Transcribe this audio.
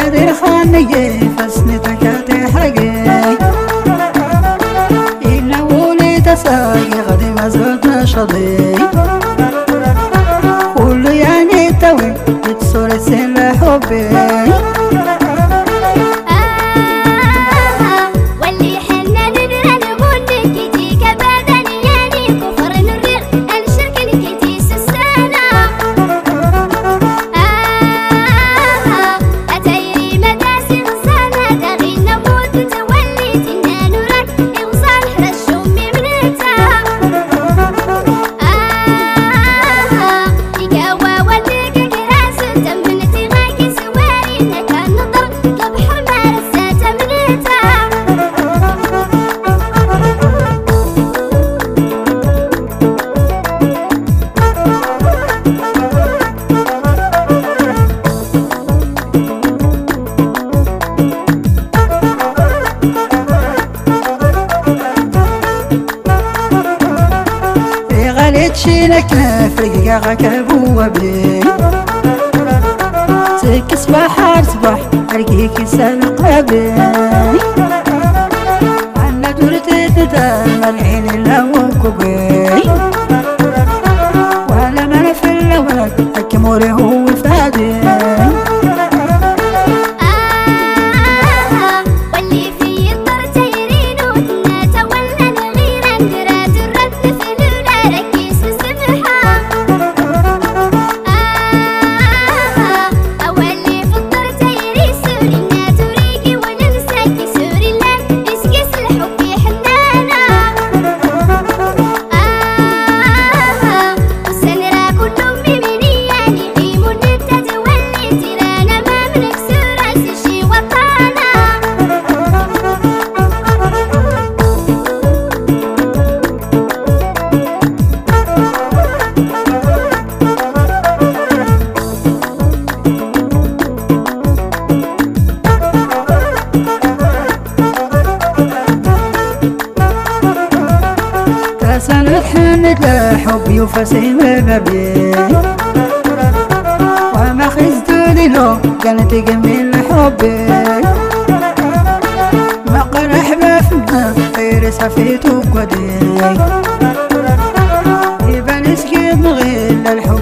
نادر خاني فسني تكاتي حقي إلا ولي تساقي غدي ما زلت نشضي كل يعني توي بتصور سن حبي شيلك نفرق غاك بوابي تكس بحر صباح ارقيك سلق بي عنا دورتي تدام العين اللوك بي ولا ما في اللوك الكموري هو فادي سنة حمد حبي وفسيم بابي وما خزت له كانت جميل حبي ما قرح بفنا غير سفيت وقدي يبان سكيب غير الحب